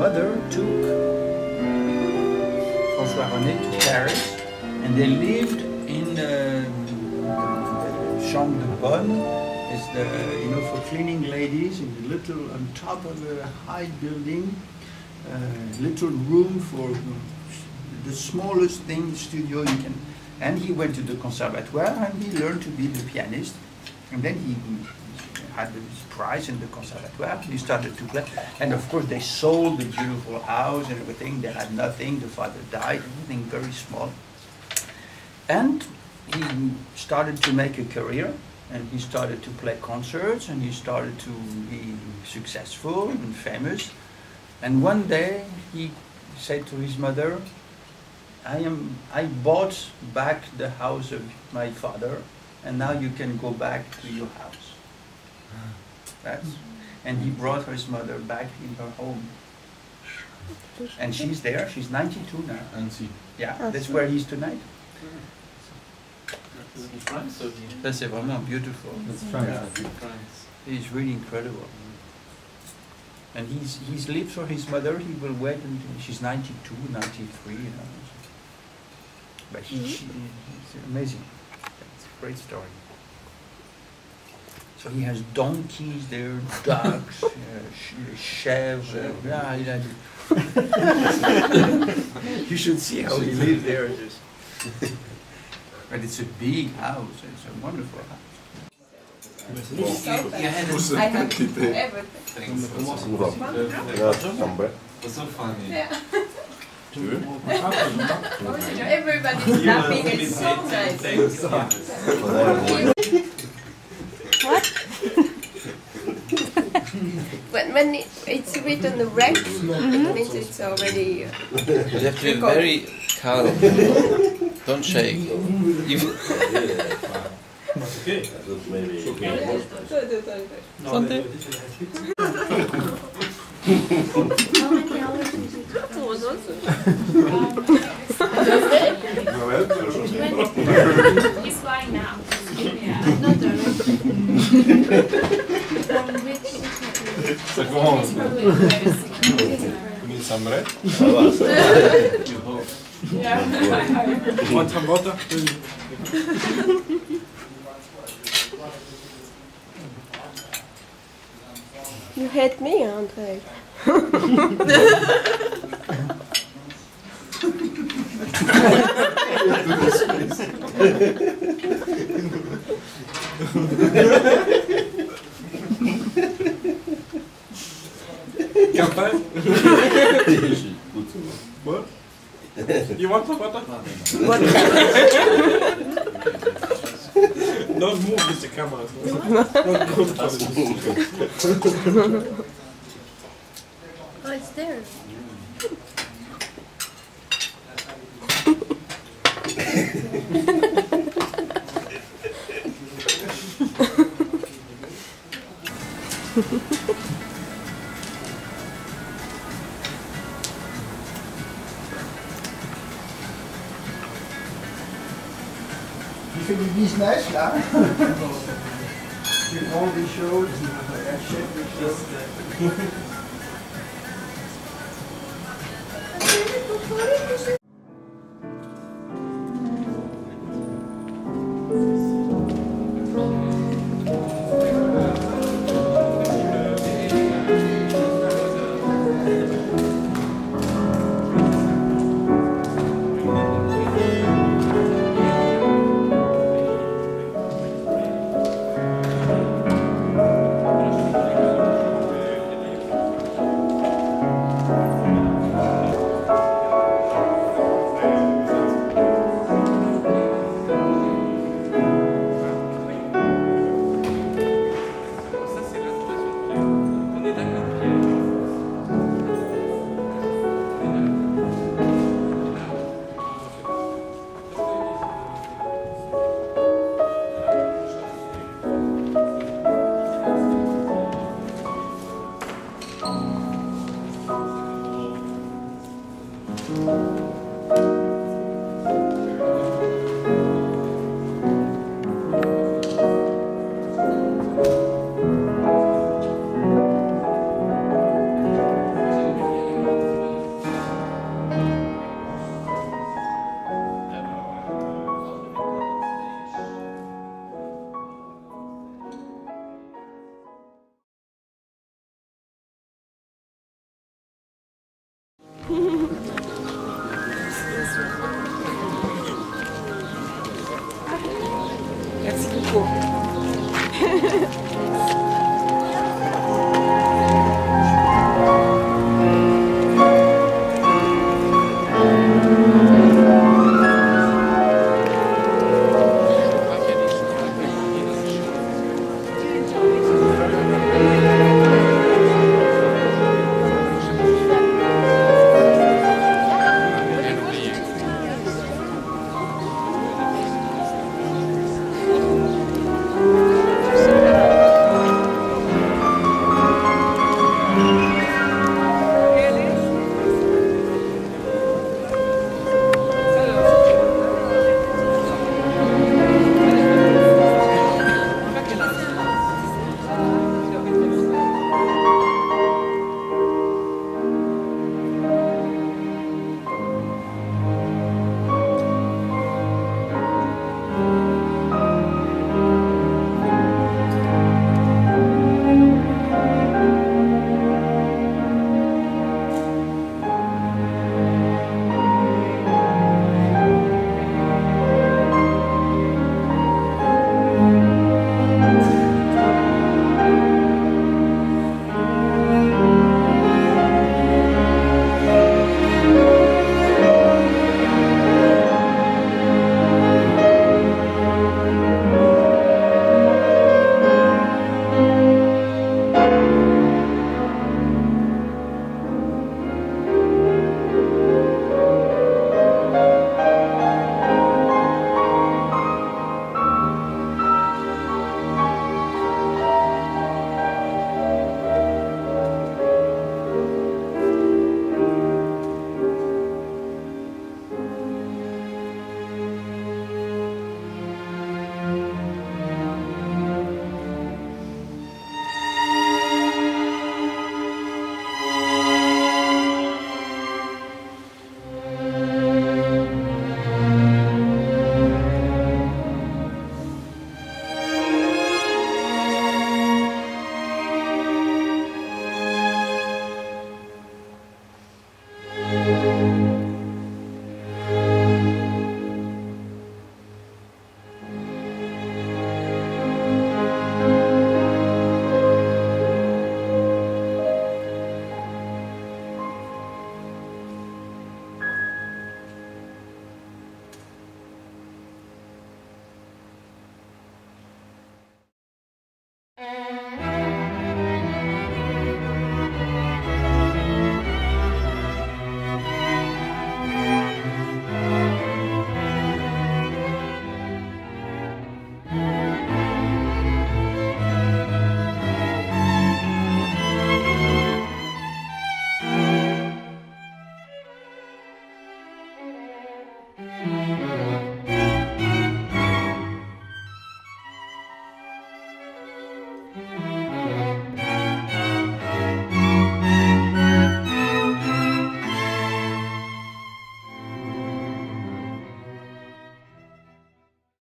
mother took François René to Paris, and they lived in the Chambre de Bonne. It's the, you know, for cleaning ladies, in the little, on top of a high building, little room for the smallest thing, studio you can. And he went to the conservatoire and he learned to be the pianist. And then he had his prize in the conservatoire. He started to play. And of course they sold the beautiful house and everything. They had nothing. The father died, everything very small. And he started to make a career. And he started to play concerts and he started to be successful and famous. And one day he said to his mother, I bought back the house of my father, and now you can go back to your house. And he brought his mother back in her home. And she's there, she's 92 now. Annecy. Yeah, that's where he's tonight. In France, or That's vraiment beautiful. That's France. in France. He's really incredible. And he's lived for his mother. He will wait until she's 92, 93, you know. But he's amazing. It's a great story. So he has donkeys there, dogs, chèvres. Yeah, yeah. You should see how he lives there. Just. But it's a big house. It's a wonderful house. I have everything. What's so funny? Yeah. Everybody's laughing, it's so nice. What? When it's written the red, it means it's already... You have to be very calm. Don't shake. Santé. He's flying now. Yeah. Ça commence. You need some bread? You hope. Yeah. Want some water? You hate me, André. Campagne? What? You want some water? Don't move with the camera. Oh, it's there. Il fait du business là. Il vend des choses, il achète des choses. Thank you.